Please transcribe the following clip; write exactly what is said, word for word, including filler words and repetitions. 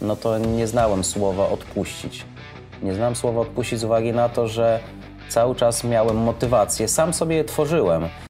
no to nie znałem słowa odpuścić. Nie znałem słowa odpuścić z uwagi na to, że cały czas miałem motywację, sam sobie je tworzyłem.